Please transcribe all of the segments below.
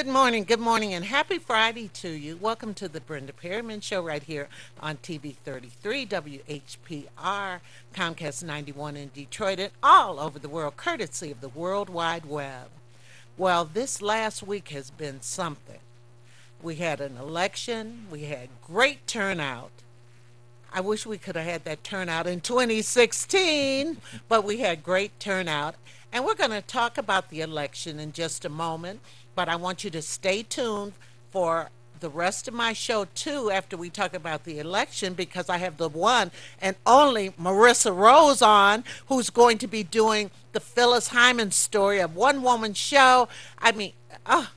good morning, and happy Friday to you. Welcome to the Brenda Perryman Show right here on TV 33, WHPR, Comcast 91 in Detroit, and all over the world, courtesy of the World Wide Web. Well, this last week has been something. We had an election, we had great turnout. I wish we could have had that turnout in 2016, but we had great turnout. And we're going to talk about the election in just a moment, but I want you to stay tuned for the rest of my show too after we talk about the election because I have the one and only Marissa Rose on who's going to be doing the Phyllis Hyman story, a one woman show. I mean, oh,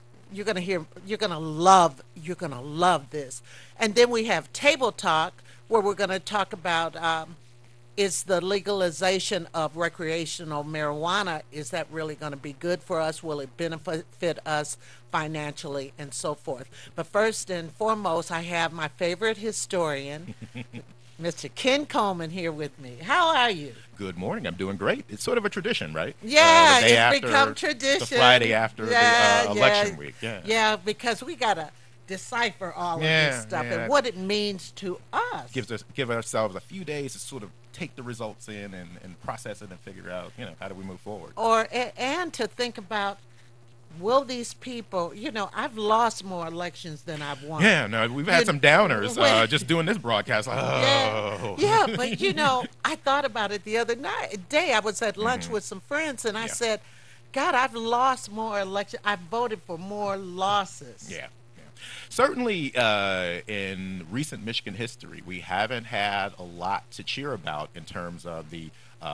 you're going to love this. And then we have Table Talk where we're going to talk about is the legalization of recreational marijuana, is that really going to be good for us? Will it benefit us financially and so forth? But first and foremost, I have my favorite historian, Mr. Ken Coleman, here with me. How are you? Good morning. I'm doing great. It's sort of a tradition, right? The Yeah, day it's after, become the tradition. Friday after the Yeah, yeah, election week. Yeah. yeah, because we got to decipher all of this Yeah, stuff yeah. and what it means to us. Give ourselves a few days to sort of take the results in and process it and figure out, how do we move forward. And to think about, will these people, I've lost more elections than I've won. Yeah, no, we've had You- some downers when- just doing this broadcast. Like, Yeah, oh. yeah, but I thought about it the other day. I was at lunch with some friends, and I Yeah. said, "God, I've lost more elections. I've voted for more losses." Yeah. Yeah. Certainly, in recent Michigan history, we haven't had a lot to cheer about in terms of the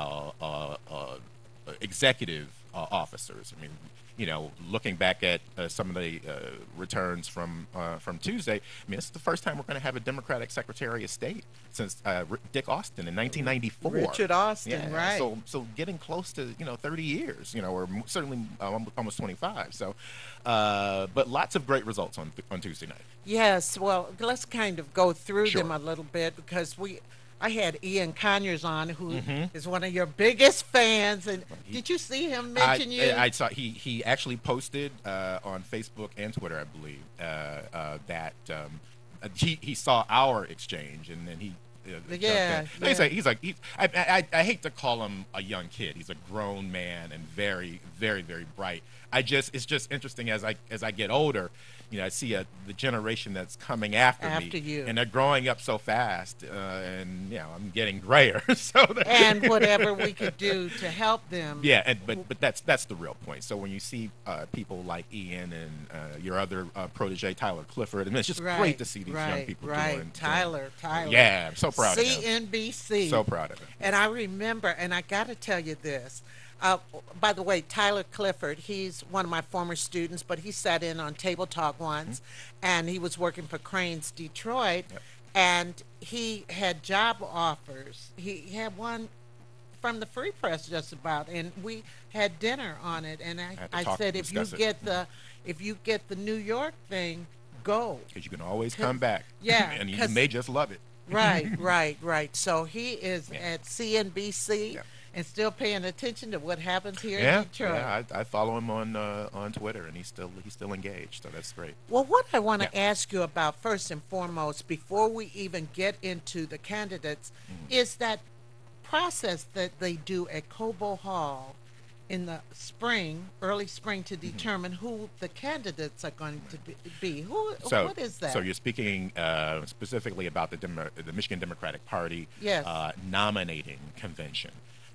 executive officers. I mean, looking back at some of the returns from Tuesday, I mean, it's the first time we're going to have a Democratic Secretary of State since Dick Austin in 1994. Richard Austin, Yeah, right? So getting close to 30 years, or certainly almost 25. So, but lots of great results on Tuesday night. Yes, well, let's kind of go through Sure. them a little bit because I had Ian Conyers on, who Mhm. is one of your biggest fans, and did you see him mention you? I saw he actually posted on Facebook and Twitter, I believe, that he saw our exchange, and then he. Yeah, I hate to call him a young kid. He's a grown man and very, very, very bright. It's just interesting as I get older. I see the generation that's coming after After me, you. and they're growing up so fast, and I'm getting grayer. So and whatever we could do to help them. yeah, but that's the real point. So when you see people like Ian and your other protege Tyler Clifford, and it's just Right, great to see these young right, people right. doing. Tyler. Yeah, I'm so proud of him. CNBC. So proud of him. And I remember, and I got to tell you this. By the way, Tyler Clifford, he's one of my former students, but he sat in on Table Talk once, and he was working for Cranes Detroit, Yep. and he had job offers. He had one from the Free Press just about, and we had dinner on it. And Had to I talk said, and discuss it. if you get the New York thing, go. Because you can always come back. Yeah, and you 'cause- may just love it. Right. So he is Yeah. at CNBC Yeah. and still paying attention to what happens here Yeah, in Detroit. yeah. I follow him on Twitter, and he's still engaged. So that's great. Well, what I want to Yeah. ask you about first and foremost, before we even get into the candidates, is that process that they do at Cobo Hall in the spring, early spring, to determine who the candidates are going to be. What is that? So you're speaking specifically about the Michigan Democratic Party Yes. nominating convention,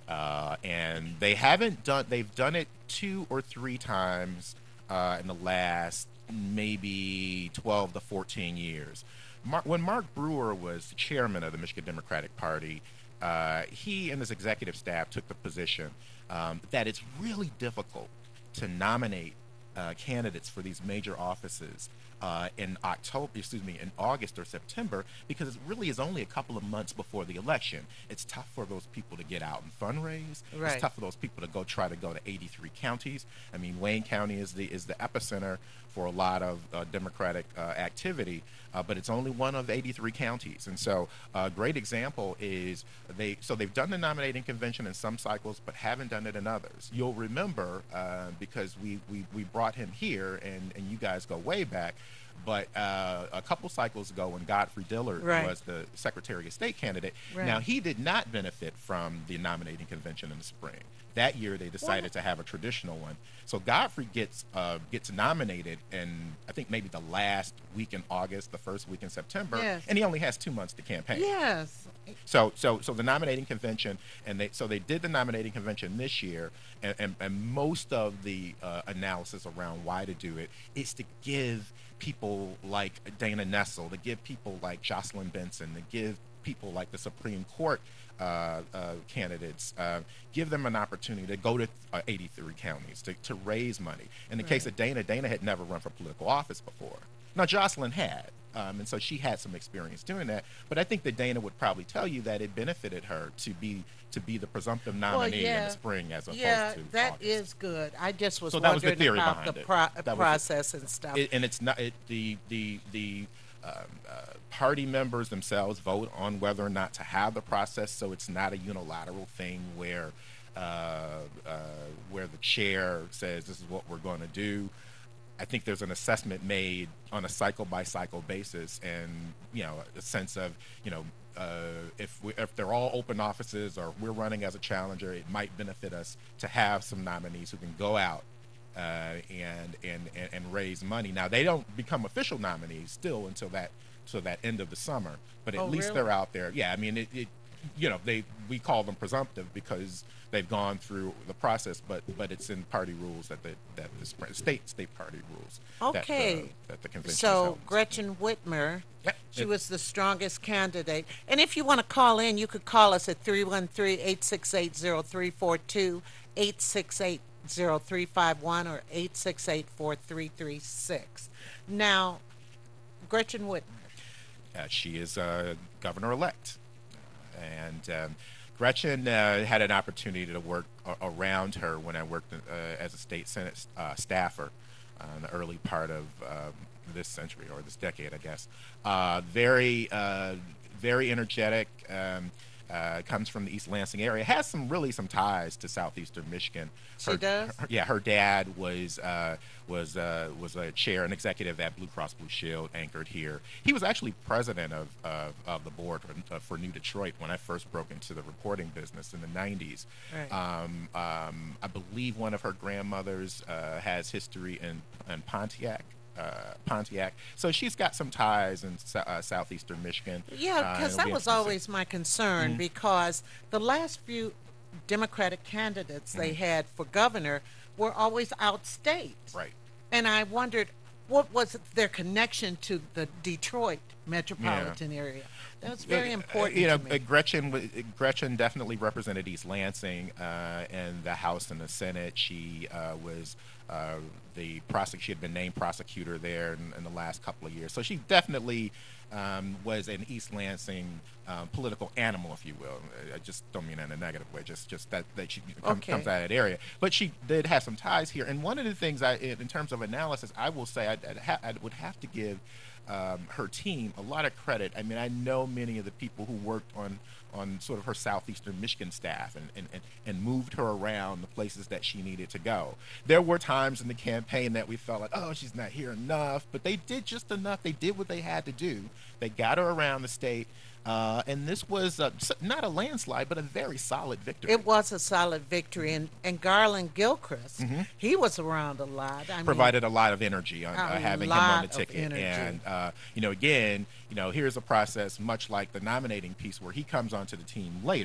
and they've done it 2 or 3 times in the last maybe 12 to 14 years. When Mark Brewer was chairman of the Michigan Democratic Party, he and his executive staff took the position that it's really difficult to nominate candidates for these major offices in August or September, because it really is only a couple of months before the election. It's tough for those people to get out and fundraise. It's Right. tough for those people to try to go to 83 counties. I mean, Wayne County is the epicenter for a lot of Democratic activity, but it's only one of 83 counties. And so, a great example is they've done the nominating convention in some cycles, but haven't done it in others. You'll remember because we brought him here, and you guys go way back. But a couple cycles ago, when Godfrey Dillard Right. was the Secretary of State candidate, Right. now he did not benefit from the nominating convention in the spring. That year, they decided What? to have a traditional one. So Godfrey gets nominated in, I think, maybe the last week in August, the first week in September, Yes. and he only has 2 months to campaign. Yes. So the nominating convention, and they did the nominating convention this year, and most of the analysis around why to do it is to give people like Dana Nessel, to give people like Jocelyn Benson, to give people like the Supreme Court candidates, give them an opportunity to go to 83 counties to raise money. In the case Right. of Dana had never run for political office before. Now Jocelyn had, and so she had some experience doing that. But I think that Dana would probably tell you that it benefited her to be the presumptive Well, nominee in yeah. the spring as opposed Yeah, to that August. is good. I just was So that was the wondering theory about the behind it. That was process and stuff. And it's not the party members themselves vote on whether or not to have the process. So it's not a unilateral thing where the chair says this is what we're going to do. I think there's an assessment made on a cycle by cycle basis, and a sense of if they're all open offices or we're running as a challenger, it might benefit us to have some nominees who can go out and raise money. Now they don't become official nominees still until that end of the summer, but at Oh, least really? they're out there. Yeah, I mean we call them presumptive because they've gone through the process, but it's in party rules that the state party rules Okay. that the convention is So held in. Gretchen Whitmer, Yep. she was the strongest candidate. And if you want to call in, you could call us at 313-868-0342, 868-0351, or 868-4336. Now, Gretchen Whitmer. She is governor-elect. And Gretchen had an opportunity to work around her when I worked as a state Senate staffer in the early part of this century or this decade, I guess. Very energetic. Comes from the East Lansing area. Has some ties to southeastern Michigan. She does? Her dad was a chair, an executive at Blue Cross Blue Shield, anchored here. He was actually president of the board for New Detroit when I first broke into the reporting business in the 90s. Right. I believe one of her grandmothers has history in Pontiac. So she's got some ties in southeastern Michigan. Yeah, because it'll that be was interesting to see. always my concern, because the last few Democratic candidates they had for governor were always outstate. Right. And I wondered what was their connection to the Detroit metropolitan area. That was very important to me. Gretchen definitely represented East Lansing in the House and the Senate. She was she had been named prosecutor there in the last couple of years. So she definitely was an East Lansing political animal, if you will. I just don't mean that in a negative way. Just that she comes out of that area. But she did have some ties here. And one of the things in terms of analysis, I will say I would have to give her team a lot of credit. I mean, I know many of the people who worked on sort of her southeastern Michigan staff and moved her around the places that she needed to go. There were times in the campaign that we felt like, oh, she's not here enough, but they did just enough. They did what they had to do. They got her around the state. And this was not a landslide, but a very solid victory. It was a solid victory, and Garland Gilchrist, he was around a lot. I mean, Provided a lot of energy on having him on the lot of ticket. energy. And again, here's a process much like the nominating piece where he comes onto the team later.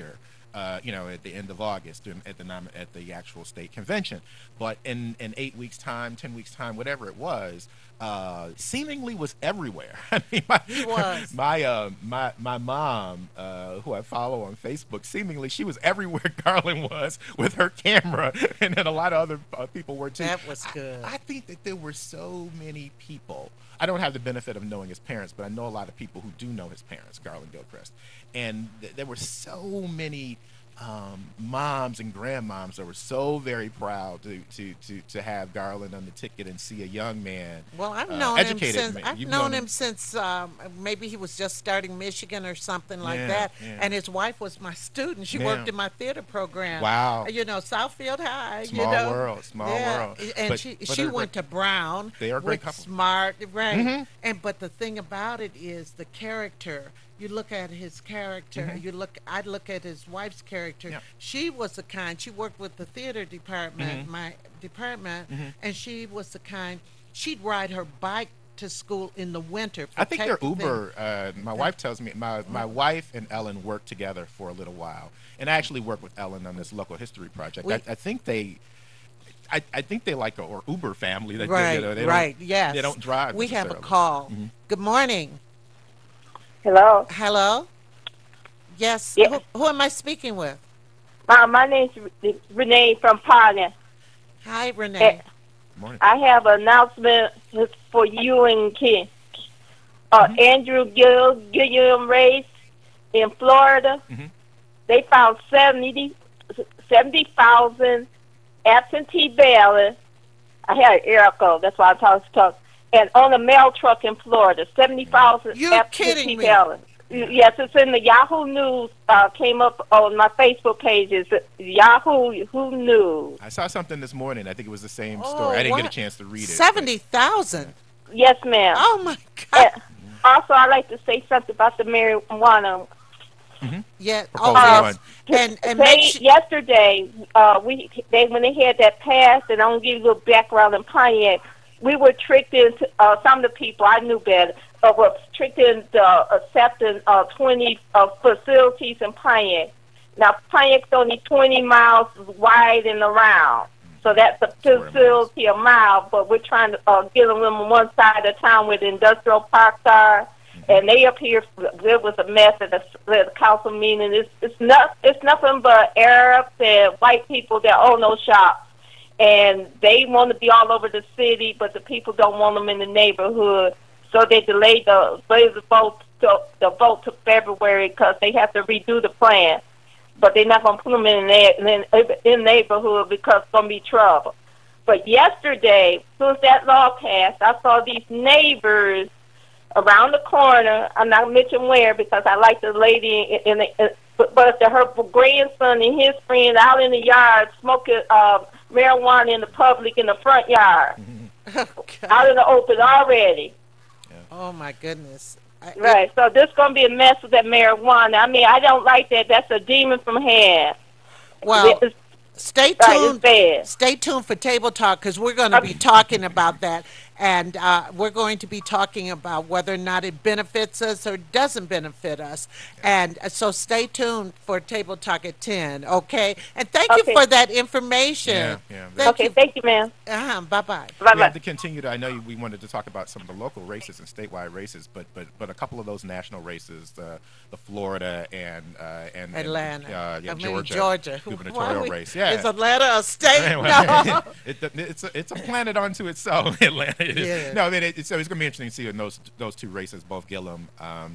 at the end of August at the actual state convention. But in 8 weeks' time, 10 weeks' time, whatever it was, seemingly was everywhere. I mean, He was. my mom, who I follow on Facebook, seemingly she was everywhere Garland was with her camera, and then a lot of other people were too. That was good. I think that there were so many people. I don't have the benefit of knowing his parents, but I know a lot of people who do know his parents, Garland Gilchrist, and there were so many moms and grandmoms that were so very proud to have Garland on the ticket and see a young man. Well, I've known him educated since man. I've You've known him since maybe he was just starting Michigan or something like that. Yeah. And his wife was my student. She Yeah. worked in my theater program. Wow. Southfield High. Small world, small world. And But she they're went to Brown. They are a great with couple. Smart, right? Mhm. But the thing about it is the character. You look at his character. I look at his wife's character. Yeah. She was the kind. She worked with the theater department, my department, and she was the kind. She'd ride her bike to school in the winter. I think they're protect the Uber. My wife tells me my wife and Ellen worked together for a little while, and I actually worked with Ellen on this local history project. I think they. I think they like or Uber family. That Right, they right, don't, yes. They don't drive. We have a necessarily. call. Good morning. Hello. Hello? Yes. Yeah. Who am I speaking with? My name's Renee from Pioneer. Hi, Renee. Morning. I have an announcement for you and Ken. Andrew Gilliam race in Florida. They found 70,000 absentee ballots. I had an echo. That's why I talk. And on a mail truck in Florida, 70,000 You're absentee kidding me. ballots. Yes, it's in the Yahoo News. Came up on my Facebook pages. Yahoo News. I saw something this morning. I think it was the same Oh, story. I didn't get what? a chance to read it. 70,000. Yes, ma'am. Oh, my God. Also, I'd like to say something about the marijuana. Yeah. Proposal Oh, one. and They, make sure. yesterday, when they had that passed, and I'm gonna give you a little background in Pontiac, we were tricked into some of the people I knew better were tricked into accepting 20 facilities in Pontiac. Now Pontiac's only 20 miles wide and around, so that's a facility a mile. But we're trying to get them on one side of town where the industrial parks are. And they up here, there was a mess at the council meeting. It's nothing but Arabs and white people that own those shops. And they want to be all over the city, but the people don't want them in the neighborhood. So they delayed the vote to February because they have to redo the plan. But they're not going to put them in the neighborhood because it's going to be trouble. But yesterday, as soon as that law passed, I saw these neighbors around the corner. I'm not mentioning where because I like the lady but her grandson and his friend out in the yard smoking marijuana in the public in the front yard, Oh, God. out in the open already. Oh, my goodness. Right. So this going to be a mess with that marijuana. I mean, I don't like that. That's a demon from hell. Well, It's- stay right, it's tuned. bad. Stay tuned for Table Talk because we're going to be talking about that. And we're going to be talking about whether or not it benefits us or doesn't benefit us. And so stay tuned for Table Talk at 10, okay? And thank you Okay. for that information. Yeah. Thank you, ma'am. Bye-bye. We have Bye-bye. to continue to. I know we wanted to talk about some of the local races and statewide races, but a couple of those national races, the Florida and Atlanta. Georgia gubernatorial race. Yeah, Is Atlanta a state? Anyway, No. it's a planet unto itself, Atlanta. Yeah. No, I mean, so it's going to be interesting to see in those two races, both Gillum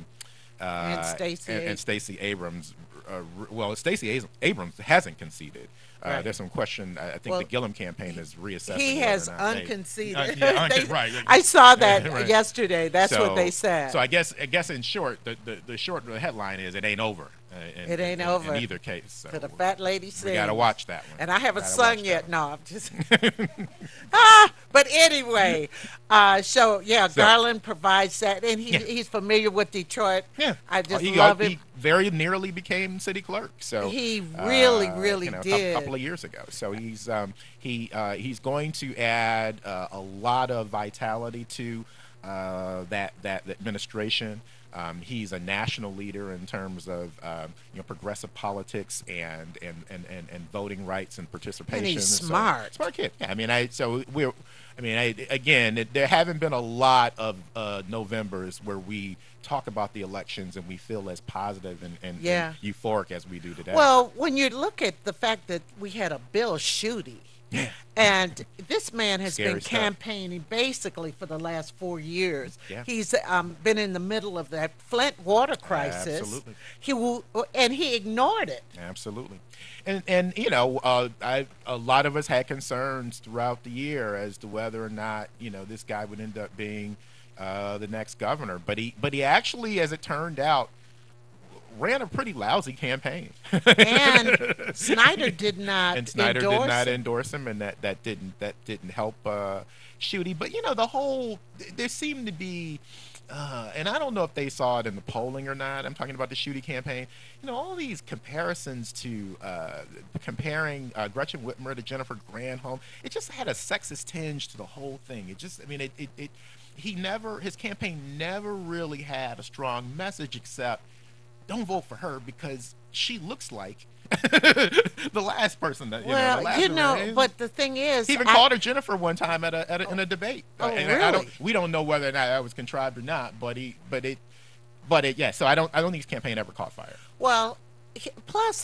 And Stacey Abrams. Well, Stacey Abrams hasn't conceded. Right. There's some question. I think Well, the Gillum campaign is reassessing. He whether has or not they- unconceded. right. I saw that Right. yesterday. That's what they said. So I guess in short, the headline is it ain't over. It ain't over. in either case. So To the fat lady we sings. got to watch that one. And I haven't Gotta sung watch yet. that No, I'm just. But anyway, Garland provides that, and he's familiar with Detroit. Yeah, I just he, love he him. very nearly became city clerk. So He really a did. couple of years ago. So he's going to add a lot of vitality to that administration. He's a national leader in terms of progressive politics and voting rights and participation. And he's And so, smart. smart kid. Yeah, I mean, again, there haven't been a lot of Novembers where we talk about the elections and we feel as positive Yeah. and euphoric as we do today. Well, when you look at the fact that we had a Bill Schuette, and this man has Scary been stuff. campaigning basically for the last 4 years. Yeah. He's been in the middle of that Flint water crisis. Absolutely. And he ignored it. Absolutely, and a lot of us had concerns throughout the year as to whether or not this guy would end up being the next governor. But he actually, as it turned out, ran a pretty lousy campaign. And Snyder did not And Snyder did endorse not it. endorse him, and that didn't help Schuette. But there seemed to be, and I don't know if they saw it in the polling or not. I'm talking about the Schuette campaign. All these comparisons to comparing Gretchen Whitmer to Jennifer Granholm. It just had a sexist tinge to the whole thing. His campaign never really had a strong message except don't vote for her because she looks like the last person that Well, the last one. but the thing is, He even called her Jennifer one time in a debate. Oh, And really? we don't know whether or not that was contrived or not, yeah. So I don't think his campaign ever caught fire. well, plus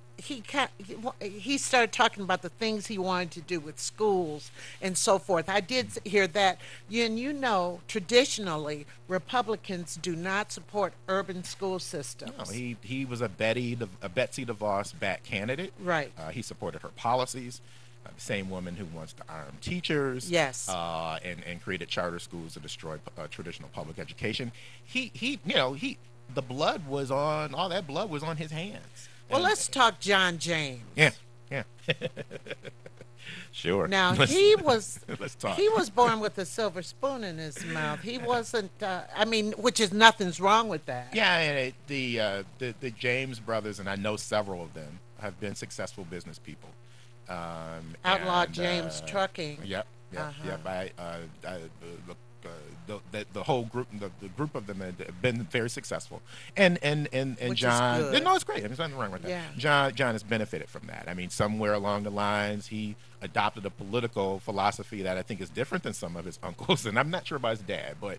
he started talking about the things he wanted to do with schools and so forth. I did hear that. And traditionally, Republicans do not support urban school systems. No, he was a Betsy DeVos back candidate. Right. He supported her policies. The same woman who wants to arm teachers. Yes. And created charter schools to destroy traditional public education. The blood was on all that blood was on his hands. Well, And- let's talk John James. Yeah. Sure. Now Let's- he was Let's talk. he was born with a silver spoon in his mouth. He wasn't. Which is nothing's wrong with that. Yeah, and the James brothers, and I know several of them, have been successful business people. Outlaw and, James Trucking. Yep. The whole group, the group of them have been very successful, and Which is John. good. No, it's great. There's nothing wrong with that. Yeah. John has benefited from that. I mean, somewhere along the lines, he adopted a political philosophy that I think is different than some of his uncles, and I'm not sure about his dad, but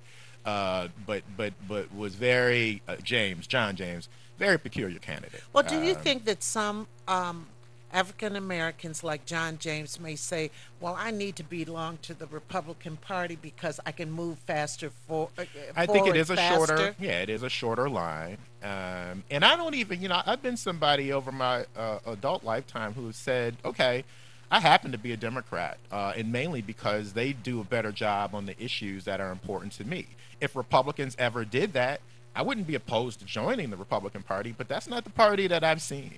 was very John James, very peculiar candidate. Well, do you think that some African Americans like John James may say, "Well, I need to belong to the Republican Party because I can move faster I think it is a faster. shorter, it is a shorter line. And I don't even, I've been somebody over my adult lifetime who has said, okay, I happen to be a Democrat, and mainly because they do a better job on the issues that are important to me. If Republicans ever did that, I wouldn't be opposed to joining the Republican Party, but that's not the party that I've seen.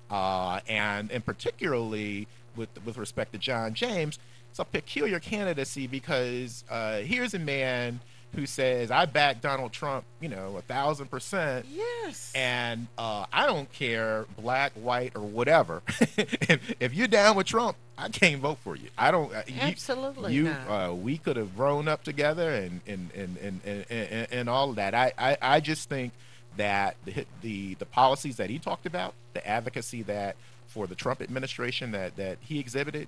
And particularly with respect to John James, it's a peculiar candidacy because here's a man who says, I back Donald Trump, 1,000%. Yes. And I don't care, black, white, or whatever. if you're down with Trump, I can't vote for you. I don't. Absolutely You, not. we could have grown up together and all of that. I just think that the policies that he talked about, the advocacy that for the Trump administration that he exhibited,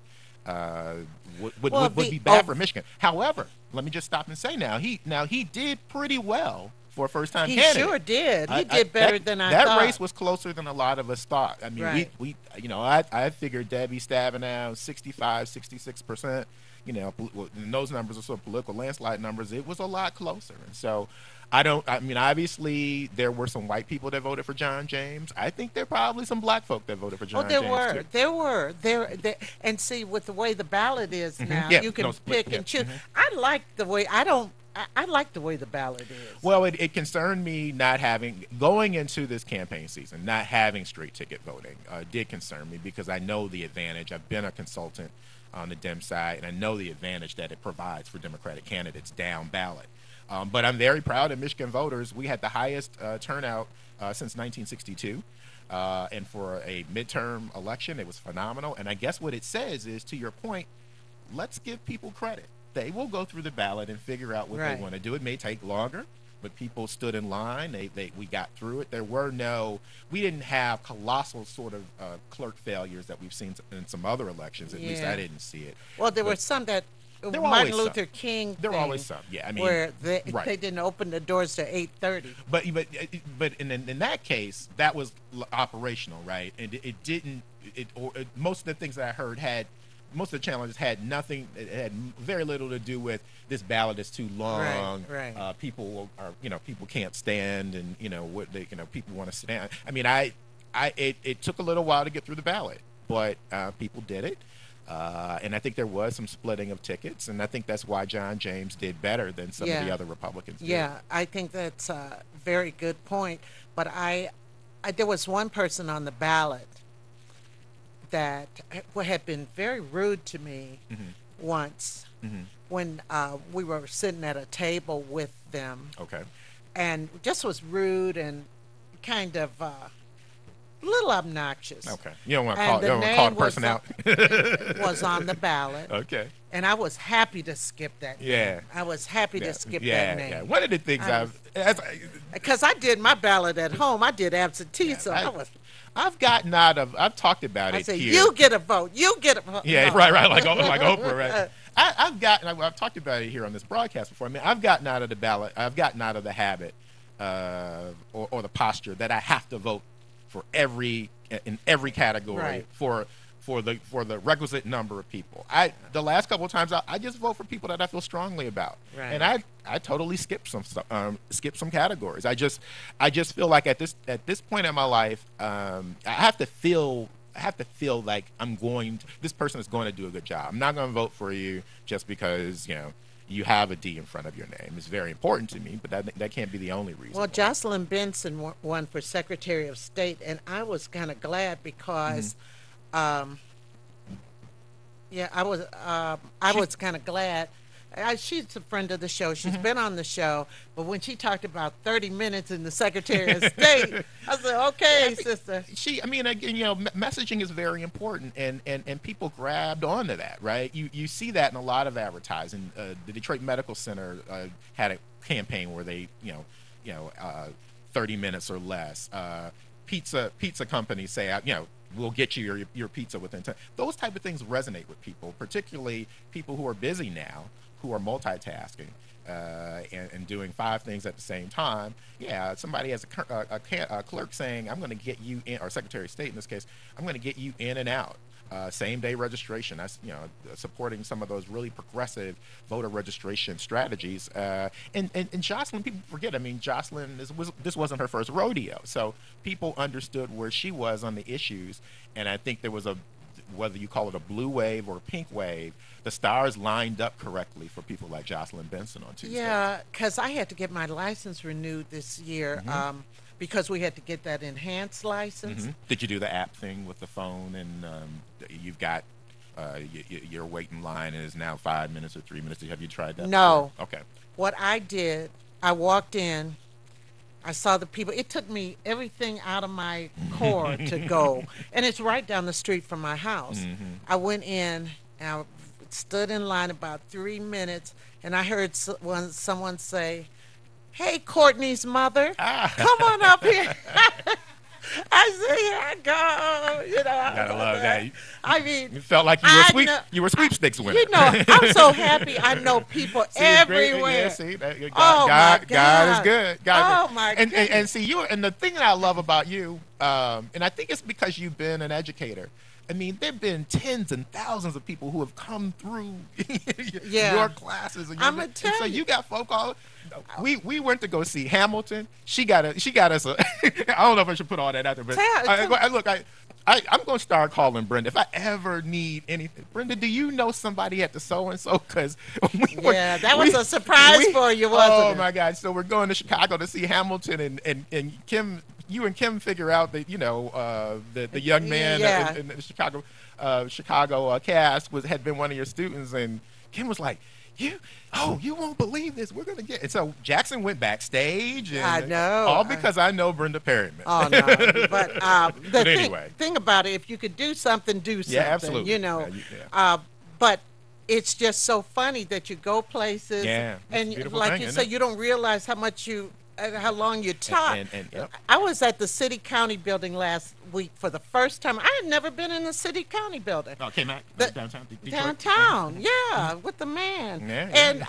would be bad for Michigan. However, let me just stop and say he did pretty well for a first-time He candidate. sure did. He did better than I thought. That race was closer than a lot of us thought. I mean, Right. I figured Debbie Stabenow 65, 66%. And those numbers are sort of political landslide numbers. It was a lot closer, and so. Obviously, there were some white people that voted for John James. I think there are probably some black folk that voted for John James. There were. And see, with the way the ballot is now, Yeah, you can split, pick and yeah. choose. I like the way I like the way the ballot is. Well, it concerned me going into this campaign season, not having straight ticket voting did concern me because I know the advantage. I've been a consultant on the Dem side, and I know the advantage that it provides for Democratic candidates down ballot. But I'm very proud of Michigan voters. We had the highest turnout since 1962. And for a midterm election, it was phenomenal. And I guess what it says is, to your point, let's give people credit. they will go through the ballot and figure out what Right. they want to do. It may take longer, but people stood in line. We got through it. We didn't have colossal sort of clerk failures that we've seen in some other elections. At least Yeah. I didn't see it. Well, there were But some that there were Martin always Luther some. King There were thing always some. Yeah, I mean, where right. they didn't open the doors to 8:30. But in that case, that was operational, right? And it didn't. Most of the things that I heard most of the challenges had nothing. It had very little to do with this ballot is too long. Right. People are people can't stand, and people want to sit down. I mean, it took a little while to get through the ballot, but people did it. And I think there was some splitting of tickets, and I think that's why John James did better than some of the Yeah. other Republicans did. Yeah, I think that's a very good point. But there was one person on the ballot that had been very rude to me once when we were sitting at a table with them, Okay. and just was rude and kind of a little obnoxious. Okay. You don't want to And call, the you don't want to call the name person out. was on the ballot, Okay. and I was happy to skip that. Yeah. name. I was happy Yeah. to skip yeah, that name. Yeah. One of the things Because I did my ballot at home. I did absentee, so I've gotten out of. I've talked about I it said, here. you get a vote. You get a vote. Yeah, No. right, like Oprah, right? I've talked about it here on this broadcast before. I mean, I've gotten out of the ballot. I've gotten out of the habit or the posture that I have to vote for in every category Right. for the requisite number of people. The last couple of times I just vote for people that I feel strongly about, Right. and I totally skip some stuff, skip some categories. I just feel like at this point in my life, I have to feel like this person is going to do a good job. I'm not going to vote for you just because you have a D in front of your name. It's very important to me, but that can't be the only reason. Well, Jocelyn Benson won for Secretary of State, and I was kind of glad because, I was kind of glad. She's a friend of the show. She's been on the show, but when she talked about 30 minutes in the Secretary of State, I said, "Okay, sister." I mean, again, messaging is very important, and people grabbed onto that, right? You see that in a lot of advertising. The Detroit Medical Center had a campaign where they, 30 minutes or less. Pizza companies say, we'll get you your pizza within 10. Those type of things resonate with people, particularly people who are busy now, who are multitasking and doing 5 things at the same time. Yeah, somebody has a clerk saying, I'm going to get you in, or Secretary of State in this case, I'm going to get you in and out. Same day registration. That's supporting some of those really progressive voter registration strategies. And Jocelyn, people forget. I mean, Jocelyn, this wasn't her first rodeo, so people understood where she was on the issues. And I think there was whether you call it a blue wave or a pink wave, the stars lined up correctly for people like Jocelyn Benson on Tuesday. Yeah, because I had to get my license renewed this year because we had to get that enhanced license. Did you do the app thing with the phone, and you've got your wait in line is now 5 minutes or 3 minutes? Have you tried that? No. before? Okay. What I did, I walked in, I saw the people. It took me everything out of my core to go, and it's right down the street from my house. I went in, and I stood in line about 3 minutes, and I heard someone say, "Hey, Courtney's mother, come on up here." I said, "Here I go." Gotta love that. I mean, You felt like you were sweepstakes winner. I'm so happy. I know people See, it's great. everywhere. Yeah, see, God, Oh, my God is God. good. Oh, my and goodness. see you. And the thing that I love about you, and I think it's because you've been an educator. I mean, there've been tens and thousands of people who have come through Yeah. your classes. And I'ma and tell so you. you got folk all. We went to go see Hamilton. She got us a. I don't know if I should put all that out there, but I'm going to start calling Brenda if I ever need anything. Brenda, do you know somebody at the so and so? Because that was a surprise for you, wasn't oh it? my God! So we're going to Chicago to see Hamilton, and Kim. You and Kim figure out that the young man Yeah. in the Chicago cast had been one of your students, and Kim was like, you won't believe this. We're gonna get. And so Jackson went backstage, and I know. all because I know Brenda Perryman. Oh no! But But anyway. thing about it, if you could do something, do something. Yeah, absolutely. You know. Yeah. But it's just so funny that you go places Yeah, it's a and beautiful like thing, you isn't say, it? you don't realize how much you how long you talk. And yep. I was at the city county building last week for the first time. I had never been in the city county building. Oh, K-Mac, The- downtown Detroit. Downtown, yeah, with the man. Yeah, And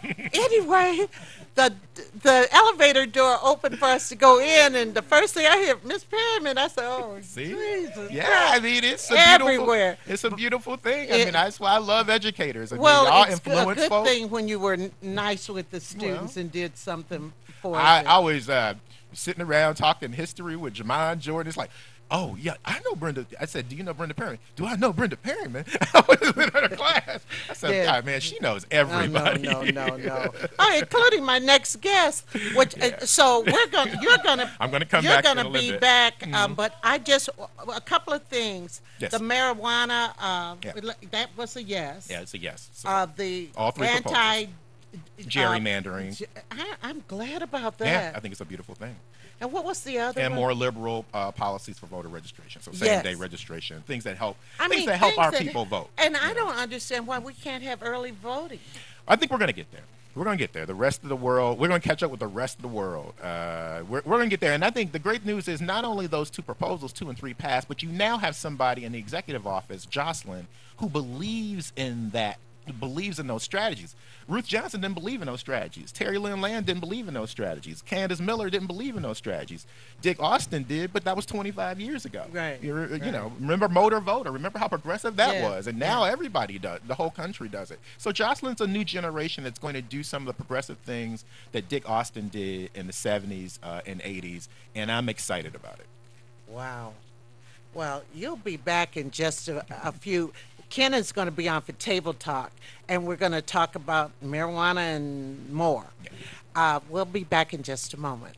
anyway, the the elevator door opened for us to go in, and the first thing I hear, Miss Perryman, I said, "Oh, See? Jesus!" Yeah, I mean it's a Everywhere. Beautiful, it's a beautiful thing. I It- mean that's why I love educators. I mean, Well, y'all it's a influence good folk. thing when you were nice with the students Well, and did something for I them. was sitting around talking history with Jamon Jordan. It's like, oh yeah, I know Brenda. I said, do you know Brenda Perry? Do I know Brenda Perryman? I was in her class. I said, Yeah. God, man, she knows Oh, everybody. no. Oh, including my next guest. Which so you're gonna I'm gonna come you're back in gonna a be little bit. back. But I just a couple of things. Yes. The marijuana. Yeah. That was a yes. Yeah, it's a yes. So, The all three anti. gerrymandering. I'm glad about that. Yeah, I think it's a beautiful thing. And what was the other And one? more liberal policies for voter registration. So Yes. same-day registration, things that help, I things mean, that help things our that- people vote. And I don't understand why we can't have early voting. I think we're going to get there. We're going to get there. The rest of the world, we're going to catch up with the rest of the world. We're going to get there. And I think the great news is not only those two proposals, 2 and 3 passed, but you now have somebody in the executive office, Jocelyn, who believes in that, believes in those strategies. Ruth Johnson didn't believe in those strategies. Terry Lynn Land didn't believe in those strategies. Candace Miller didn't believe in those strategies. Dick Austin did, but that was 25 years ago. Right, You right. know, remember Motor Voter? Remember how progressive that Yeah, was? And now everybody does. The whole country does it. So Jocelyn's a new generation that's going to do some of the progressive things that Dick Austin did in the 70s and 80s, and I'm excited about it. Wow. Well, you'll be back in just a few. Ken is going to be on for Table Talk, and we're going to talk about marijuana and more. We'll be back in just a moment.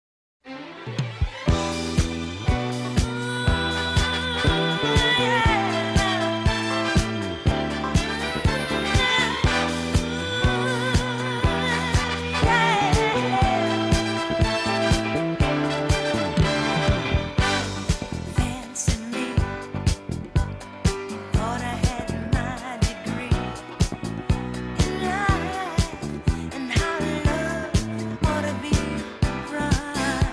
Fancy me, thought I had my degree in life and how love ought to be run.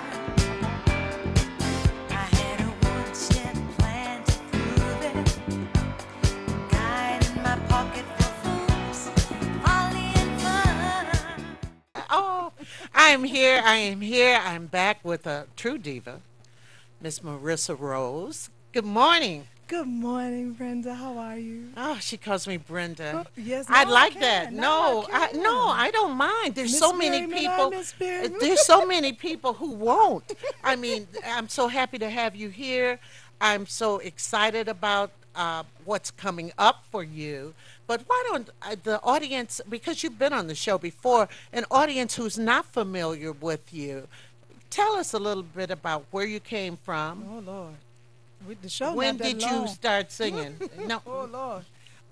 I had a one-step plan to prove it, guide in my pocket for fools, folly and fun. Oh, I am here. I'm back with a true diva, Miss Marissa Rose. Good morning. Good morning, Brenda. How are you? Oh, she calls me Brenda. Oh, yes, I no, I like can. that. No, No, I can. no, I don't mind. There's Miss so many Berryman, people. Miss Berryman. There's so many people who won't. I mean, I'm so happy to have you here. I'm so excited about what's coming up for you. But why don't the audience, because you've been on the show before, an audience who's not familiar with you, tell us a little bit about where you came from. Oh Lord, with the show. When not that did you long. start singing? No. Oh Lord,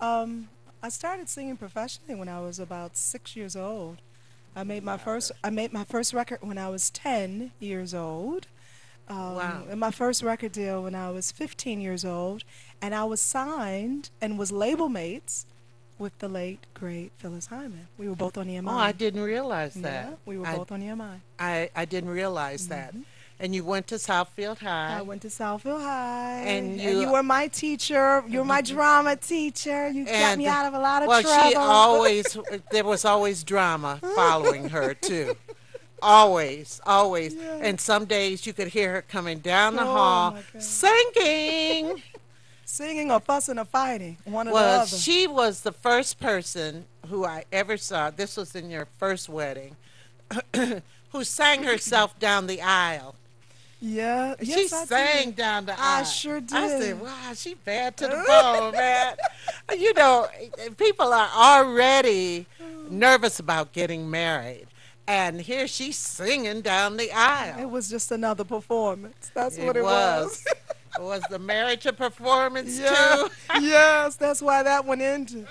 I started singing professionally when I was about 6 years old. I made my first record when I was 10 years old. Wow. And my first record deal when I was 15 years old, and I was signed and was label mates with the late great Phyllis Hyman. We were both on EMI. Oh, I didn't realize that. Yeah, we were I- both on EMI. I didn't realize that. And you went to Southfield High. I went to Southfield High, And and you- you were my teacher. You were my drama teacher. You got me out of a lot of well, trouble. she always there was always drama following her too. Always. Yeah. And some days you could hear her coming down the Oh, hall my God. singing. Singing or fussing or fighting, one or the Well, other. she was the first person who I ever saw. This was in your first wedding. Who sang herself down the aisle. Yeah, She yes, I sang did. down the I aisle. sure I did. said, wow, she bad to the bone, man. You know, people are already nervous about getting married. And here she's singing down the aisle. It was just another performance. That's It what it was. Was the marriage a performance Yeah. too? Yes, that's why that went into.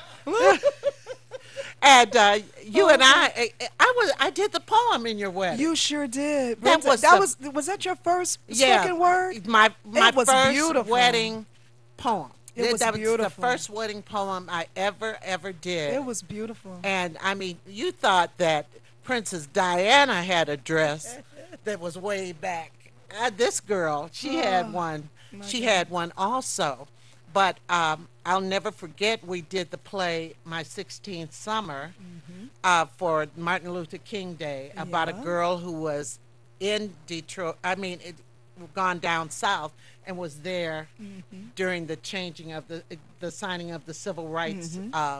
And you and I did the poem in your wedding. You sure did. That Brenda, was that the- was that your first yeah, spoken word? My It was first beautiful. wedding poem. It was That was the beautiful. first wedding poem I ever did. It was beautiful. And I mean, you thought that Princess Diana had a dress that was way back. This girl, she had Oh, one. my She God. had one also. But I'll never forget we did the play My 16th Summer for Martin Luther King Day about a Yeah. girl who was in Detroit. I mean, gone down south and was there during the changing of the signing of the Civil Rights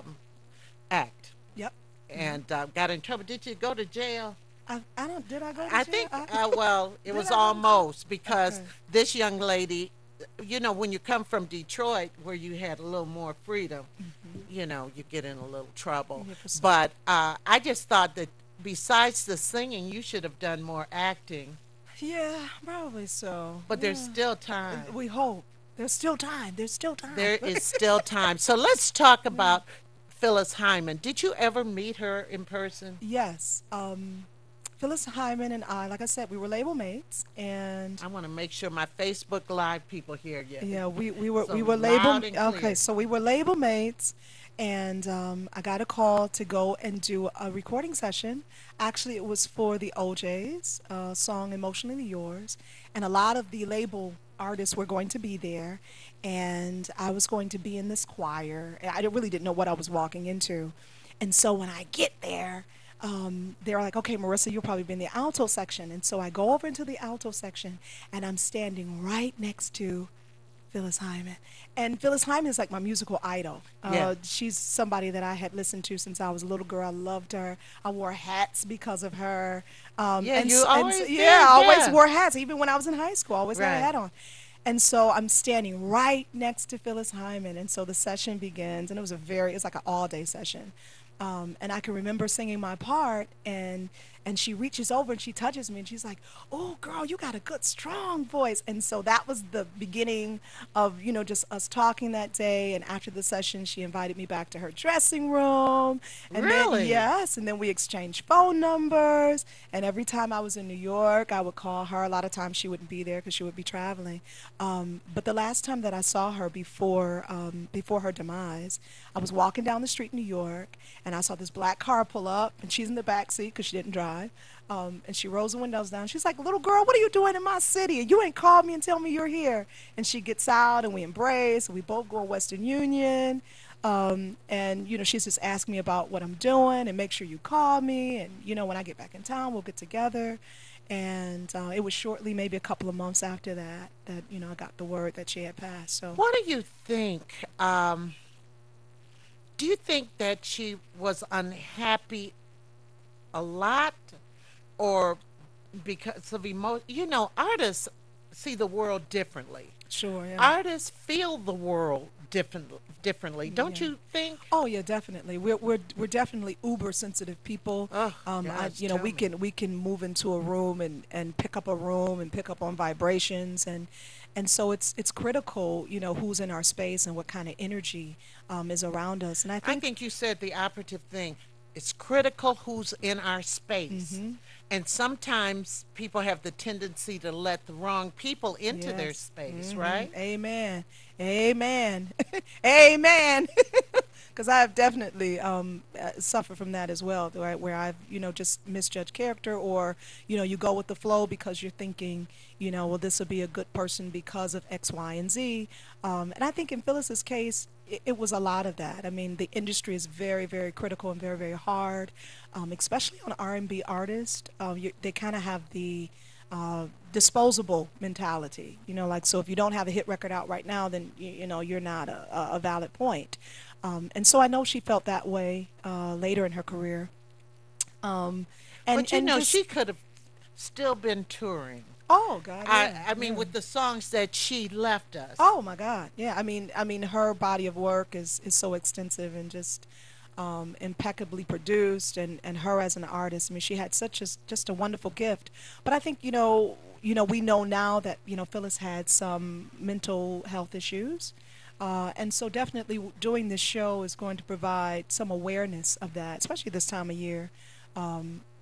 Act, Yep. and got in trouble. Did you go to jail? I don't. Did I go to I jail? think, well, it Did was I go to jail? almost because Okay. this young lady, when you come from Detroit where you had a little more freedom, you get in a little trouble. Yeah, for certain. But I just thought that besides the singing, you should have done more acting. Yeah, probably so. But there's Yeah. still time. We hope. There's still time. There's still time. There is still time. So let's talk about Phyllis Hyman. Did you ever meet her in person? Yes. Phyllis Hyman and I, like I said, we were label mates, and I want to make sure my Facebook Live people hear you. yeah, we So were loud label. and clear. Okay, so we were label mates, and I got a call to go and do a recording session. Actually, it was for the OJ's song "Emotionally Yours," and a lot of the label artists were going to be there, and I was going to be in this choir. And really didn't know what I was walking into, and so when I get there. They're like, okay, Marissa, you'll probably be in the alto section. And so I go over into the alto section, and I'm standing right next to Phyllis Hyman. And Phyllis Hyman is like my musical idol. Yeah. She's somebody that I had listened to since I was a little girl. I loved her. I wore hats because of her. Yeah, and you s- and always s- did, yeah, I always yeah. wore hats. Even when I was in high school, I always had a Right. hat on. And so I'm standing right next to Phyllis Hyman. And so the session begins, and it's like an all day session. And I can remember singing my part, and she reaches over and she touches me, and she's like, "Oh, girl, you got a good, strong voice." And so that was the beginning of just us talking that day. And after the session, she invited me back to her dressing room, and Really? then yes, and then we exchanged phone numbers. And every time I was in New York, I would call her. A lot of times she wouldn't be there because she would be traveling. But the last time that I saw her before her demise, I was walking down the street in New York, and I saw this black car pull up, and she's in the back seat because she didn't drive. And she rolls the windows down. She's like, "Little girl, what are you doing in my city? You ain't called me and tell me you're here." And she gets out, and we embrace. We both go to Western Union. And she's just asking me about what I'm doing and make sure you call me. And when I get back in town, we'll get together. And it was shortly, maybe a couple of months after that, I got the word that she had passed. So What do you think? Do you think that she was unhappy a lot, or because of emotion? Artists see the world differently. sure, yeah. Artists feel the world differently. Don't Yeah. you think? Oh yeah, definitely. We're definitely uber sensitive people. Oh, gosh, tell We me. can move into a room and pick up a room and pick up on vibrations, and so it's critical, who's in our space and what kind of energy is around us. And I I think think you said the operative thing. It's critical who's in our space. Mm-hmm. And sometimes people have the tendency to let the wrong people into their yes. space, Mhm. right? Amen. Amen. Amen. Because I have definitely suffered from that as well, right? Where I've, just misjudged character, or, you go with the flow because you're thinking, well, this will be a good person because of X, Y, and Z. And I think in Phyllis's case, it was a lot of that. I mean, the industry is very, very critical and very, very hard, especially on R&B artists. They kind of have the disposable mentality, like, so if you don't have a hit record out right now, then you're not a valid point. And so I know she felt that way later in her career. But Just, she could have still been touring. oh God, yeah, I mean, yeah. with the songs that she left us. Oh my God, yeah. I mean, her body of work is so extensive and just impeccably produced, and her as an artist. I mean, she had just a wonderful gift. But I think we know now that Phyllis had some mental health issues, and so definitely doing this show is going to provide some awareness of that, especially this time of year.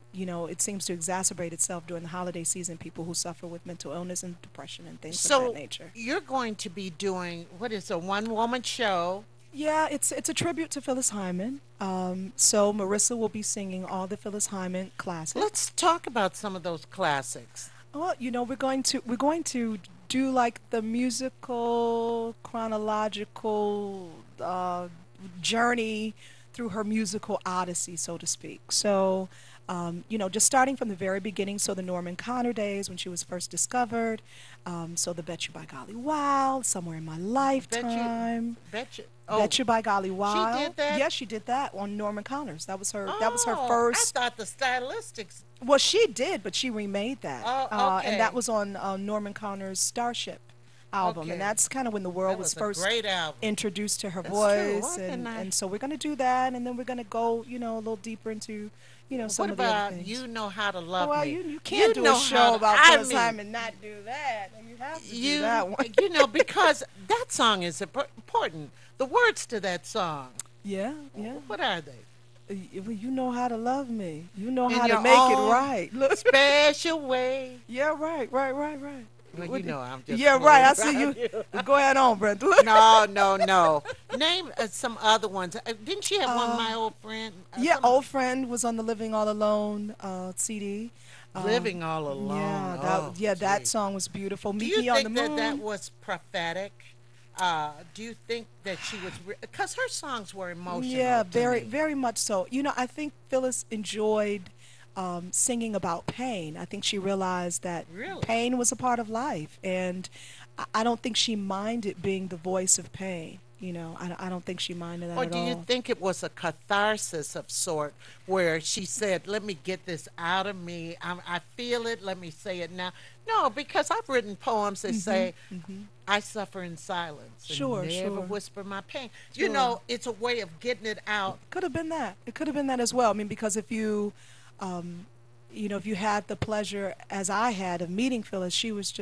it seems to exacerbate itself during the holiday season. People who suffer with mental illness and depression and things of So that nature. you're going to be doing what is a one-woman show? Yeah, it's a tribute to Phyllis Hyman. So Marissa will be singing all the Phyllis Hyman classics. Let's talk about some of those classics. Well, we're going to do like the musical chronological journey through her musical odyssey, so to speak. So, just starting from the very beginning, so the Norman Connor days when she was first discovered, so the Bet You by Golly Wow, Somewhere in My Lifetime. Bet you. Bet You by Golly Wow. did that? Yes, she did that on Norman Connors. That was her. That was her Oh, first. I thought the stylistics. Well, she did, but she remade that. Oh, okay. And that was on Norman Connor's Starship album, Okay. and that's kind of when the world That was a first great album. introduced to her That's true. voice, Why didn't I- and so we're going to do that, and then we're going to go, a little deeper into, some What of the other about things. You Know How to Love well, Me? you can't do know a how show to- about I Phyllis mean, Hyman and not do that. You have to You, do that one. because that song is important. The words to that song, Yeah, yeah. what are they? Well, you know how to love me. You know In how to your make it own right. Look. Special way. Yeah, right. Well, What you the- know I'm just Yeah, right. I fooling see you. around Go ahead on, Brenda. Look. No. Name some other ones. Didn't she have one, My Old Friend? Yeah, Some- Old Friend was on the Living All Alone CD. Living All Alone. Yeah, that gee. song was beautiful. Do Meet you Me on the think Moon. that was prophetic? Do you think that she was, because her songs were emotional? Yeah, to very, me. very much so. I think Phyllis enjoyed singing about pain. I think she realized that Really? pain was a part of life, and I don't think she minded being the voice of pain. I don't think she minded that Or at do all. you think it was a catharsis of sort where she said, let me get this out of me. I feel it. Let me say it now. No, because I've written poems that say, I suffer in silence and Sure, never sure. whisper my pain. Sure. It's a way of getting it out. Could have been that. It could have been that as well. I mean, because if you, if you had the pleasure, as I had, of meeting Phyllis, she was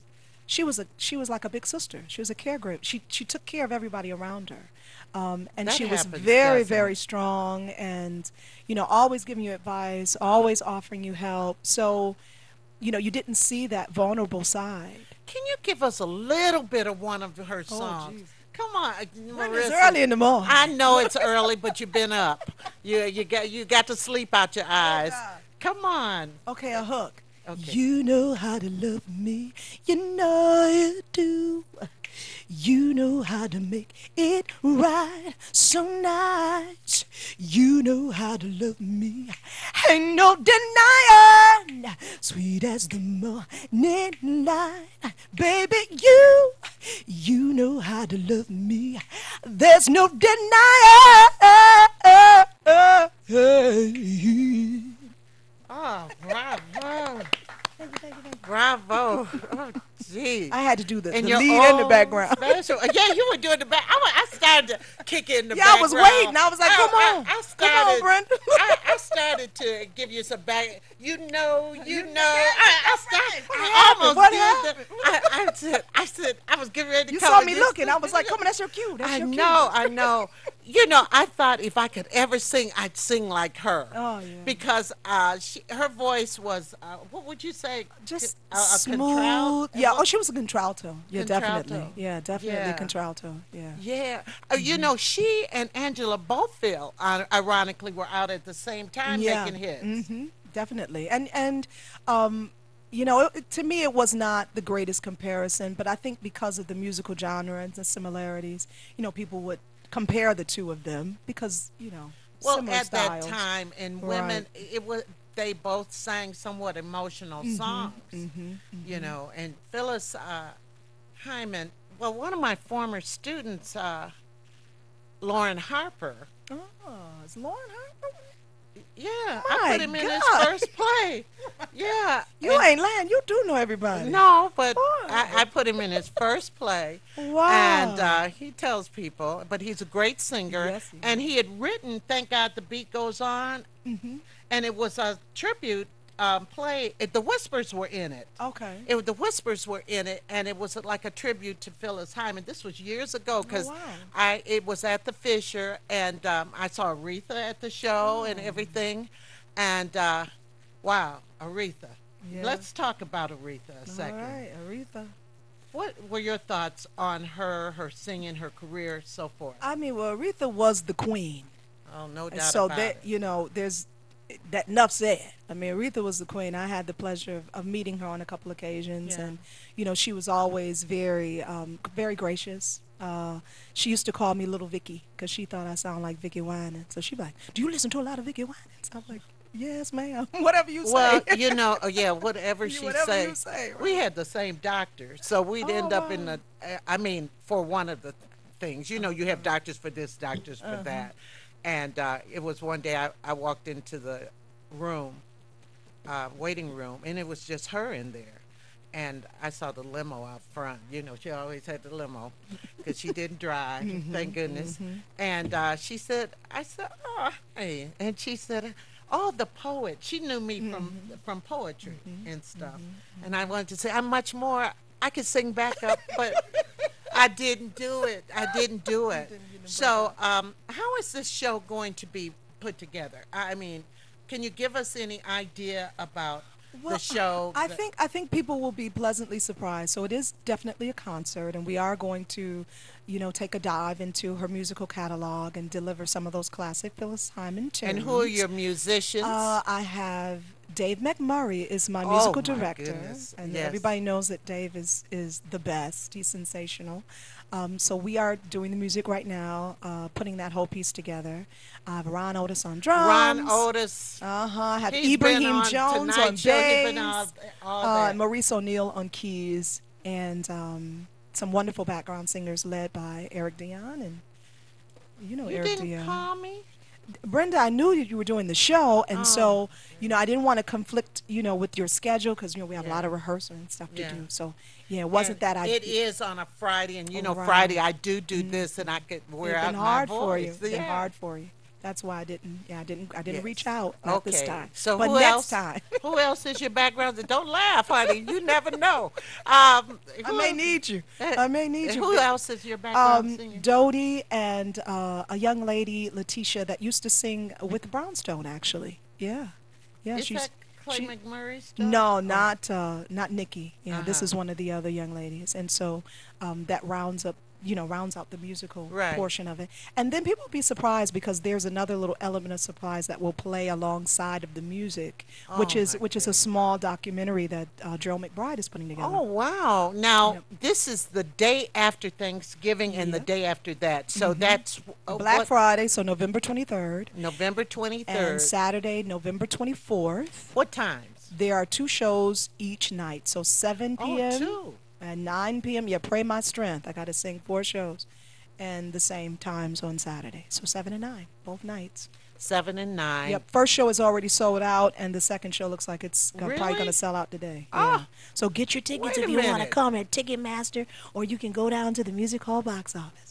like a big sister. She was a caregiver. She took care of everybody around her, and That she was happens, very, doesn't very it? strong, and always giving you advice, always offering you help. So, you didn't see that vulnerable side. Can you give us a little bit of one of her songs? geez. Come on, It's Marissa. early in the morning. I know it's early, but you've been up. You got to sleep out your eyes. God. Come on. Okay, a hook. Okay. You know how to love me, you know you do. You know how to make it right so nice. You know how to love me, ain't no denying. Sweet as the morning light, baby, you know how to love me. There's no denying. Oh, bravo. Bravo. Oh, gee. I had to do the your lead in the own background. Special. Yeah, you were doing the back. I started to kick it in the Yeah, I background. was waiting. I was like, come on. I Come on, started, Brenda. I started to give you some back. You know. I almost What did happened? I said, I was getting ready to You come saw and me you looking. I stood- was like, come on, that's your cue. That's I your cue. know. I thought if I could ever sing, I'd sing like her. Oh, yeah. Because her voice was, what would you say? Just A smooth. contralto? Yeah. Oh, she was a contralto. Yeah, Contralto. definitely. Yeah, definitely Yeah. contralto. Yeah. Yeah. She and Angela Bofill, ironically, were out at the same time making hits. Definitely. And to me, it was not the greatest comparison, but I think because of the musical genre and the similarities, people would compare the two of them because, Well, similar at styles. that time, and women, they both sang somewhat emotional songs, and Phyllis Hyman, well, one of my former students, Lauren Harper, Oh, is Lauren Harper? yeah, I My put him in his God. first play. Yeah. You and- ain't lying. You do know everybody. No, but Boy. I put him in his first play. Wow. And he tells people, but he's a great singer. Yes, he and he had written Thank God the Beat Goes On. And it was a tribute play. The Whispers were in it. Okay. The Whispers were in it, and it was like a tribute to Phyllis Hyman. This was years ago because wow. it was at the Fisher, and I saw Aretha at the show and everything. And Wow, Aretha. Yeah. Let's talk about Aretha a All second. right, Aretha. What were your thoughts on her singing, her career, so forth? I mean, well, Aretha was the queen. Oh, no And doubt so about that, it. you know, there's that enough said. I mean, Aretha was the queen. I had the pleasure of meeting her on a couple occasions, Yeah. and you know, she was always very gracious. She used to call me Little Vicky because she thought I sounded like Vicky Winans. So she'd be like, "Do you listen to a lot of Vicky Winans?" I'm like, "Yes, ma'am. Whatever you Well, say." you know, yeah, whatever she Whatever say. you say, We right. had the same doctor, so we'd Oh, end up in wow. the. I mean, for one of the things, you know, you have doctors for this, doctors for that, and it was one day I walked into the room, waiting room, and it was just her in there. And I saw the limo out front. You know, she always had the limo because she didn't drive, thank goodness. And she said, I said, oh, hey. And she said, oh, the poet. She knew me from poetry and stuff. And I wanted to say, I'm much more, I could sing back up, but I didn't do it. I didn't do it. So, how is this show going to be put together? I mean, can you give us any idea about the show? I think people will be pleasantly surprised. So it is definitely a concert, and we are going to, you know, take a dive into her musical catalog and deliver some of those classic Phyllis Hyman tunes. And who are your musicians? I have Dave McMurray is my Oh, musical my director, goodness. and Yes. everybody knows that Dave is the best. He's sensational. So we are doing the music right now, putting that whole piece together. I have Ron Otis on drums. Ron Otis. I have He's been Ibrahim on Jones Tonight on Show. He's been bass. all that. Maurice O'Neill on keys, and some wonderful background singers led by Eric Dion, and you know You Eric didn't Dion. call me? Brenda, I knew that you were doing the show, and Oh. so you know I didn't want to conflict, you know, with your schedule because you know we have a Yeah. lot of rehearsal and stuff to Yeah. do. So yeah, it wasn't And that I. It is on a Friday, and you know, Right. Friday I do this, and I could wear It's out been my hard voice. for you. It's been Yeah. hard for you. That's why I didn't. Yeah, I didn't Yes. reach out. Not this Okay. time. So but who next else? time. Who else is your background? Don't laugh, honey. You never know. I Who may else- need you. I may need you. Who else is your background singer? Dodie and a young lady, Letitia, that used to sing with Brownstone, actually. Yeah. Yeah, Is that Clay she- McMurray's daughter? No, Oh. not Nikki. Yeah, this Uh-huh. is one of the other young ladies, and so that rounds out the musical Right. portion of it. And then people will be surprised because there's another little element of surprise that will play alongside of the music, which Oh, is my which is a goodness. small documentary that Gerald McBride is putting together. Oh wow! Now Yep. this is the day after Thanksgiving and the Yep. day after that. So that's Black what- Friday, so November 23rd, November and 23rd. Saturday, November 24th. What times? There are 2 shows each night, so 7 p.m. Oh, two. and 9 p.m. Yeah, pray my strength. I got to sing 4 shows, and the same times on Saturday. So 7 and 9, both nights. 7 and 9. Yep. First show is already sold out, and the second show looks like it's probably Really? going to sell out today. Ah. Yeah. So get your tickets Wait if a you want to minute. come at Ticketmaster, or you can go down to the Music Hall box office.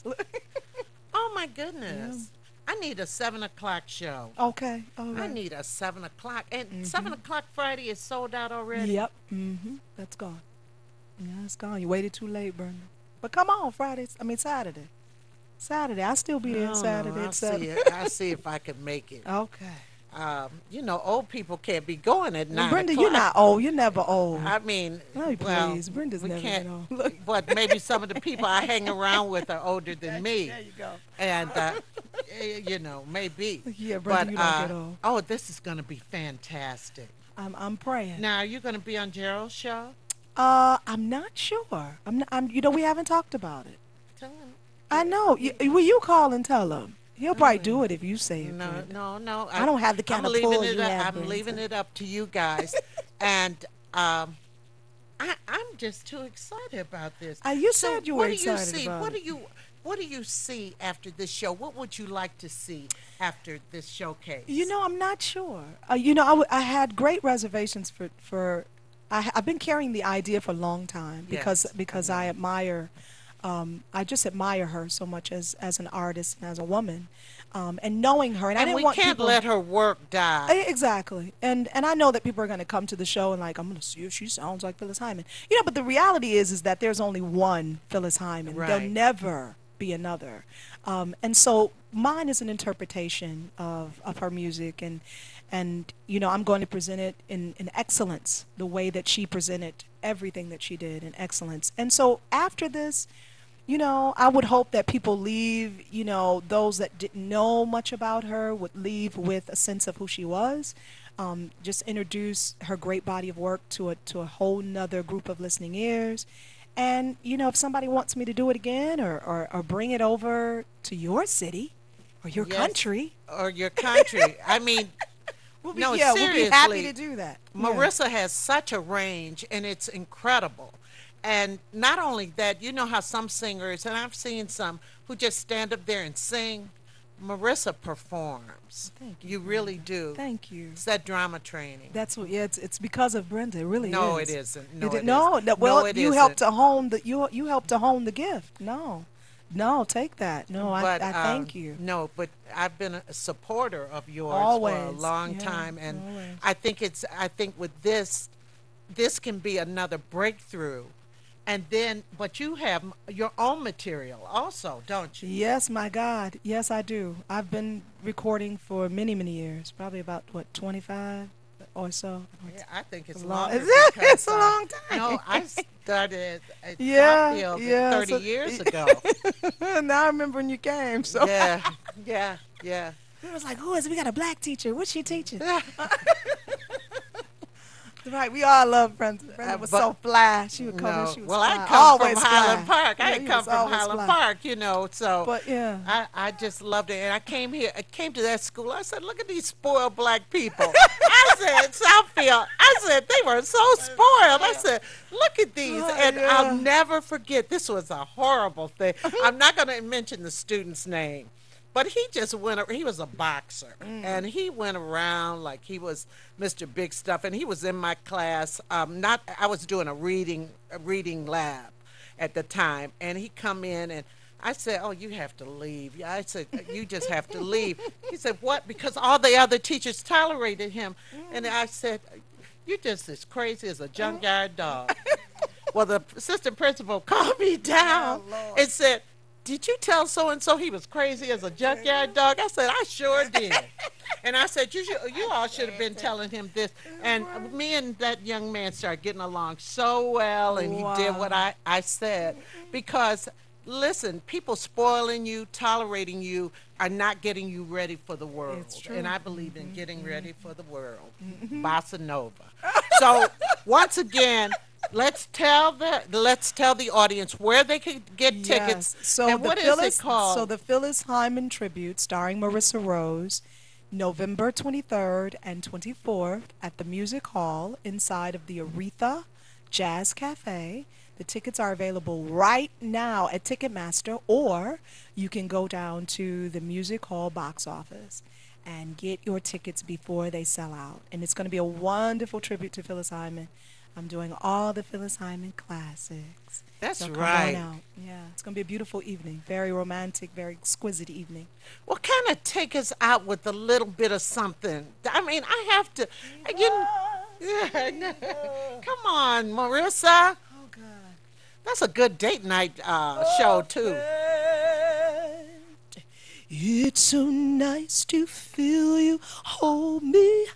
Oh my goodness! I need a 7 o'clock show. Okay. All I right. need a 7 o'clock, and 7 o'clock Friday is sold out already. Yep. That's gone. Yeah, it's gone. You waited too late, Brenda. But come on, Saturday. Saturday. I'll still be there No, Saturday I'll at 7. see it. I'll see if I can make it. Okay. You know, old people can't be going at 9 Brenda, o'clock. you're not old. You're never old. I mean, Oh, well, please. Brenda's we never can't. been old. But maybe some of the people I hang around with are older than me, There you go. and you know, maybe. Yeah, Brenda, but, you don't get old. Oh, this is going to be fantastic. I'm praying. Now, are you going to be on Gerald's show? I'm not sure. You know, we haven't talked about it. Tell him. I know. Will you call and tell him? He'll probably do it if you say it. No, Brenda. no. I don't have the kind I'm of leaving pull it you up, have, I'm Brenda. leaving it up to you guys, and I'm just too excited about this. You So said you what were do excited see? about What it. do you see after this show? What would you like to see after this showcase? You know, I'm not sure. I had great reservations for I've been carrying the idea for a long time Yes, because I admire, I just admire her so much as an artist and as a woman, and knowing her. And I and didn't we want can't people, let her work die. Exactly. And I know that people are going to come to the show and like, I'm going to see if she sounds like Phyllis Hyman. You know, but the reality is that there's only one Phyllis Hyman. There'll Right. never be another. And so mine is an interpretation of her music, and you know, I'm going to present it in excellence, the way that she presented everything that she did in excellence. And so after this, you know, I would hope that people leave, you know, those that didn't know much about her would leave with a sense of who she was. Just introduce her great body of work to a whole nother group of listening ears. And, you know, if somebody wants me to do it again, or bring it over to your city or your Yes. country, Or your country. I mean, we'll No, we'll be happy seriously, to do that. Yeah. Marissa has such a range, and it's incredible. And not only that, you know how some singers, and I've seen some who just stand up there and sing. Marissa performs. Thank You really Brenda. do. Thank you. It's that drama training. That's what. Yeah, it's because of Brenda. It really No, is. it isn't. You No, did- it no, isn't. no, well, No, it you helped isn't. to hone the you helped to hone the gift. No, no, take that. No, But I thank you. No, but I've been a supporter of yours for a Always. long Yeah, time, and always. I think with this can be another breakthrough, and then but you have your own material also, don't you? Yes, my God. Yes, I do. I've been recording for many, many years. Probably about what 25 or so. Yeah, I think it's a long- longer. It's because, a long time. No, I started at Yeah, Southfield yeah, 30 so- years ago. Now I remember when you came. So Yeah, yeah, yeah. it was like, who is it? We got a black teacher. What's she teaching? Right, we all love Brenda. Brenda was but- so fly. She would come in, No. she was Well, fly. I come Always from Highland fly. Park. Yeah, I you come was from always Highland fly. Park, you know. So But yeah. I just loved it. And I came here, I came to that school. I said, look at these spoiled black people. I said, Southfield. I said, they were so spoiled. I said, look at these. Oh, And yeah. I'll never forget, this was a horrible thing. I'm not going to mention the student's name. But he just he was a boxer. And he went around like he was Mr. Big Stuff. And he was in my class. I was doing a reading lab at the time. And he come in and I said, oh, you have to leave. I said, you just have to leave. He said, what? Because all the other teachers tolerated him. And I said, you're just as crazy as a junkyard dog. Well, the assistant principal calmed me down Lord. and said, did you tell so-and-so he was crazy as a junkyard dog? I said, I sure did. And I said, you all should have been telling him this. And me and that young man started getting along so well, and he did what I said. Because, listen, people spoiling you, tolerating you, are not getting you ready for the world. It's true. And I believe in getting ready for the world. Bossa Nova. So, once again, let's tell the audience where they can get tickets. Yes. So and the what is Phyllis, it called? So the Phyllis Hyman tribute, starring Marissa Rose, November 23rd and 24th at the Music Hall inside of the Aretha Jazz Cafe. The tickets are available right now at Ticketmaster, or you can go down to the Music Hall box office and get your tickets before they sell out. And it's going to be a wonderful tribute to Phyllis Hyman. I'm doing all the Phyllis Hyman classics. That's So come on right. out. Yeah, it's going to be a beautiful evening. Very romantic, very exquisite evening. Well, kind of take us out with a little bit of something. I mean, I have to. Yeah, no. Come on, Marissa. Oh, God. That's a good date night show too. It's so nice to feel you hold me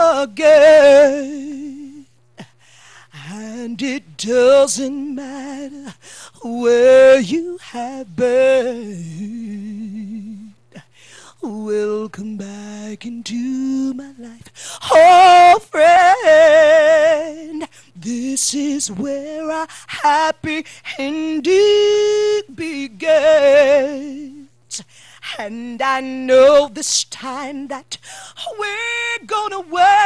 again. And it doesn't matter where you have been. Welcome back into my life, oh friend. This is where our happy ending begins. And I know this time that we're gonna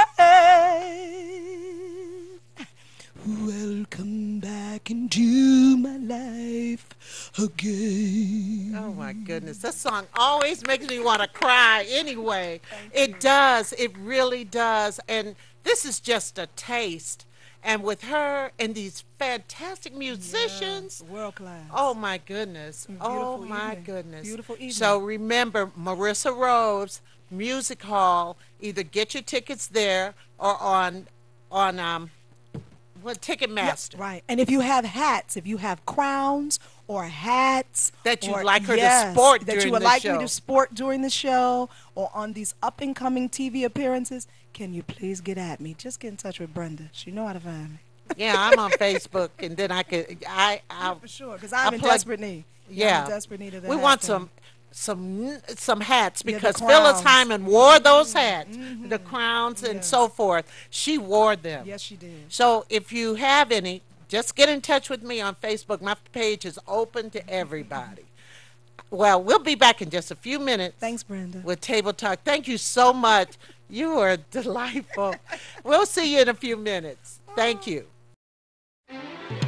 win. Welcome back into my life again. Oh my goodness, that song always makes me want to cry. Anyway, it does. It really does. And this is just a taste. And with her and these fantastic musicians. World class. Oh my goodness. Oh Beautiful my evening. goodness. Beautiful evening. So remember, Marissa Rose Music Hall. Either get your tickets there or on Ticketmaster. Right. And if you have hats, if you have crowns or hats That you'd or, like her to yes, sport that during you would the like show. me to sport during the show or on these up and coming TV appearances, can you please get at me? Just get in touch with Brenda. She know how to find me. Yeah, I'm on Facebook, and then I For sure, because I'm in plug- desperate need. yeah. I'm in desperate need of that. We want some hats Yeah, the because Phyllis crowns. Hyman wore those hats, the crowns and Yes. so forth. She wore them. Yes, she did. So if you have any, just get in touch with me on Facebook. My page is open to everybody. Well, we'll be back in just a few minutes. Thanks, Brenda. With Table Talk. Thank you so much. You were delightful. We'll see you in a few minutes. Thank you.